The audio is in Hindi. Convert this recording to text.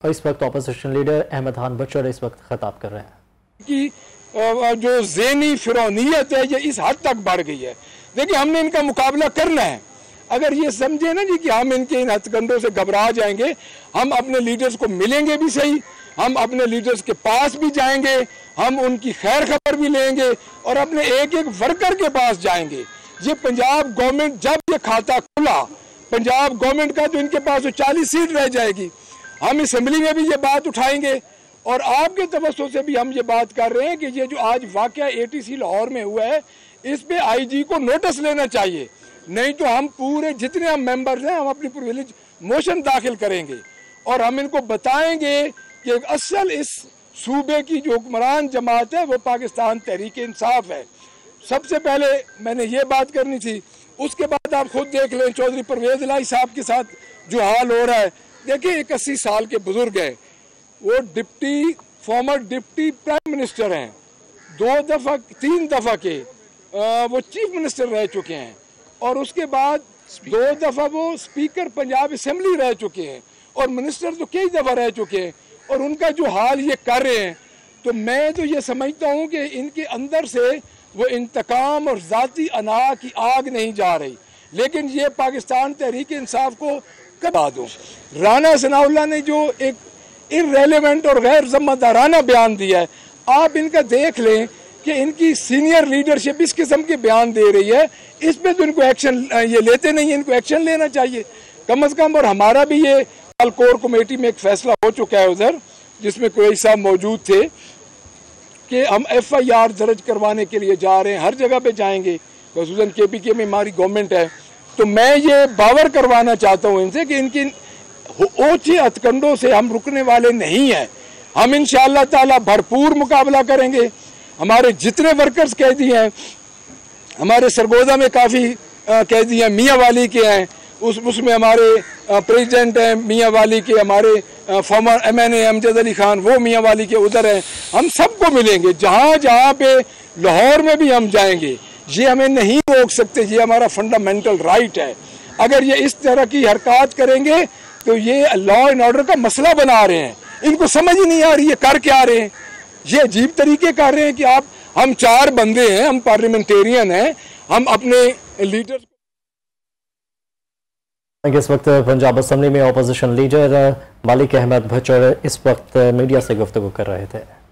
और इस वक्त अपोजिशन लीडर अहमद खान बचर इस वक्त खिताब कर रहे हैं कि जो ज़ेनी फिरौनियत है ये इस हद तक बढ़ गई है। देखिए, हमने इनका मुकाबला करना है। अगर ये समझे ना जी कि हम इनके इन हथकंडों से घबरा जाएंगे, हम अपने लीडर्स को मिलेंगे भी सही, हम अपने लीडर्स के पास भी जाएंगे, हम उनकी खैर खबर भी लेंगे और अपने एक एक वर्कर के पास जाएंगे। ये पंजाब गवर्नमेंट, जब ये खाता खुला पंजाब गवर्नमेंट का, तो इनके पास तो 40 सीट रह जाएगी। हम असेंबली में भी ये बात उठाएंगे और आपके तवज्जो से भी हम ये बात कर रहे हैं कि ये जो आज वाकया ATC लाहौर में हुआ है, इस पे IG को नोटिस लेना चाहिए। नहीं तो हम पूरे जितने हम मेंबर्स हैं, हम अपनी प्रिविलेज मोशन दाखिल करेंगे और हम इनको बताएंगे कि असल इस सूबे की जो हुक्मरान जमात है वो पाकिस्तान तहरीक इंसाफ है। सबसे पहले मैंने ये बात करनी थी। उसके बाद आप खुद देख लें चौधरी परवेज इलाही साहब के साथ जो हाल हो रहा है। देखिए, एक 80 साल के बुजुर्ग हैं, वो फॉर्मर डिप्टी प्राइम मिनिस्टर हैं, 3 दफ़ा के वो चीफ मिनिस्टर रह चुके हैं और उसके बाद 2 दफ़ा वो स्पीकर पंजाब असेंबली रह चुके हैं और मिनिस्टर तो कई दफ़ा रह चुके हैं। और उनका जो हाल ये कर रहे हैं, तो मैं तो ये समझता हूँ कि इनके अंदर से वो इंतकाम और ज़ाती अना की आग नहीं जा रही, लेकिन ये पाकिस्तान तहरीक इंसाफ को कबा दो। राना सनाउल्लाह ने जो एक इररेलेवेंट और गैर ज़िम्मेदाराना बयान दिया है, आप इनका देख लें कि इनकी सीनियर लीडरशिप इस किस्म के बयान दे रही है, इस पे तो इनको एक्शन ये लेते नहीं है। इनको एक्शन लेना चाहिए कम से कम। और हमारा भी ये कोर कमेटी में एक फैसला हो चुका है उधर, जिसमें कोई साहब मौजूद थे, कि हम FIR दर्ज करवाने के लिए जा रहे हैं, हर जगह पे जाएंगे, खुसूसन KPK में हमारी गवर्नमेंट है। तो मैं ये बावर करवाना चाहता हूँ इनसे कि इनकी ओछे हथकंडों से हम रुकने वाले नहीं हैं। हम इंशाअल्लाह ताला भरपूर मुकाबला करेंगे। हमारे जितने वर्कर्स कैदी हैं, हमारे सरगोदा में काफ़ी कैदी हैं, मियाँ वाली के हैं, उसमें हमारे प्रेसिडेंट हैं मियाँ वाली के, हमारे फॉर्मर MNA अमजद अली खान वो मियाँ वाली के उधर हैं। हम सबको मिलेंगे, जहाँ जहाँ पे लाहौर में भी हम जाएंगे। ये हमें नहीं रोक सकते, ये हमारा फंडामेंटल राइट है। अगर ये इस तरह की हरकत करेंगे तो ये लॉ एंड ऑर्डर का मसला बना रहे हैं। इनको समझ ही नहीं आ रही ये कर क्या रहे हैं। ये अजीब तरीके कर रहे हैं कि हम 4 बंदे हैं, हम पार्लियामेंटेरियन हैं, हम अपने लीडर। इस वक्त पंजाब असेंबली में अपोजिशन लीडर मालिक अहमद बचर इस वक्त मीडिया से गुफ्तगू कर रहे थे।